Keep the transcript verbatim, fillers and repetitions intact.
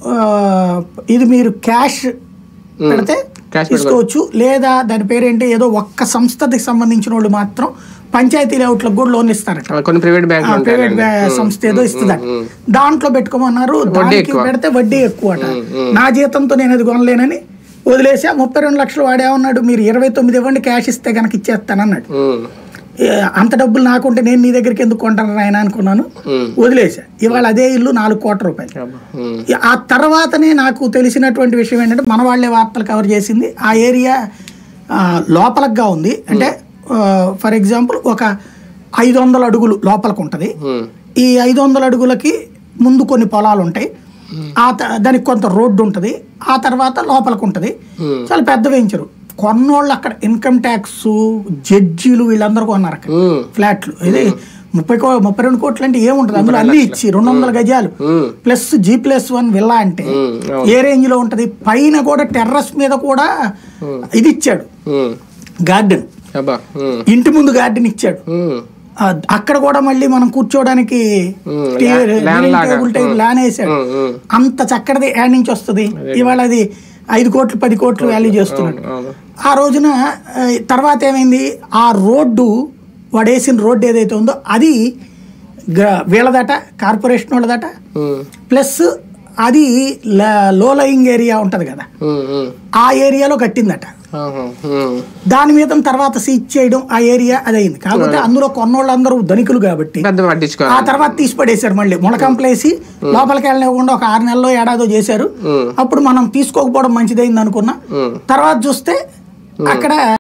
ఇది మీరు క్యాష్ పెడితే తీసుకోవచ్చు, లేదా దాని పేరేంటి ఏదో ఒక్క సంస్థకి సంబంధించిన వాళ్ళు మాత్రం పంచాయతీ లేఅవుట్లకు కూడా లోన్ ఇస్తారట, ప్రైవేట్ సంస్థ ఏదో ఇస్తుందట, దాంట్లో పెట్టుకోమన్నారు. దానికి పెడితే వడ్డీ ఎక్కువ అట. నా జీతంతో నేను అది కొనలేనని వదిలేసా. ముప్పై రెండు లక్షలు వాడేమన్నాడు, మీరు ఇరవై తొమ్మిది ఇవ్వండి క్యాష్ ఇస్తే కనుక ఇచ్చేస్తానన్నాడు. అంత డబ్బులు నాకుంటే నేను నీ దగ్గరికి ఎందుకు కొంటాను ఆయన అనుకున్నాను, వదిలేసా. ఇవాళ అదే ఇల్లు నాలుగు కోట్ల రూపాయలు. ఆ తర్వాతనే నాకు తెలిసినటువంటి విషయం ఏంటంటే, మన వాళ్ళే వార్తలు కవర్ చేసింది, ఆ ఏరియా లోపలగా ఉంది. అంటే ఫర్ ఎగ్జాంపుల్ ఒక ఐదు వందల అడుగులు లోపలికి ఉంటుంది. ఈ ఐదు వందల అడుగులకి ముందు కొన్ని పొలాలు ఉంటాయి, ఆ దానికి కొంత రోడ్డు ఉంటుంది, ఆ తర్వాత లోపలికి ఉంటుంది. చాలా పెద్ద వెంచరు. కొన్నోళ్ళు అక్కడ ఇన్కమ్ ట్యాక్స్ జడ్జీలు వీళ్ళందరూ కొన్నారు అక్కడ ఫ్లాట్లు. ఇది ముప్పై కో ముప్పై రెండు కోట్లు అంటే ఏముంటది, అందులో అన్ని ఇచ్చి రెండు వందల గజాలు plus G plus one villa అంటే ఏ రేంజ్ లో ఉంటది. పైన కూడా టెర్రస్ మీద కూడా ఇది ఇచ్చాడు, గార్డెన్, ఇంటి ముందు గార్డెన్ ఇచ్చాడు. అక్కడ కూడా మళ్ళీ మనం కూర్చోడానికి టేబుల్ టైప్ ల్యాన్ వేసాడు. అంత చక్కటిది యాడ్ నుంచి వస్తుంది. ఇవాళ అది ఐదు కోట్లు పది కోట్లు వాల్యూ చేస్తున్నాడు. ఆ రోజున తర్వాత ఏమైంది, ఆ రోడ్డు వాడు వేసిన రోడ్డు ఏదైతే ఉందో అది వీళ్ళదట, కార్పొరేషన్ వాళ్ళదట. ప్లస్ అది లో లయింగ్ ఏరియా ఉంటది కదా, ఆ ఏరియాలో కట్టిందట. దాని మీద తర్వాత సీజ్ చేయడం ఆ ఏరియా అది అయింది. కాకపోతే అందులో కొన్నోళ్ళందరూ ధనికులు కాబట్టి ఆ తర్వాత తీసి పడేశారు. మళ్ళీ ముళకంపలేసి లోపలికి వెళ్ళనివ్వకుండా ఒక ఆరు నెలలో ఏడాదో చేశారు. అప్పుడు మనం తీసుకోకపోవడం మంచిదైంది అనుకున్నా. తర్వాత చూస్తే అక్కడ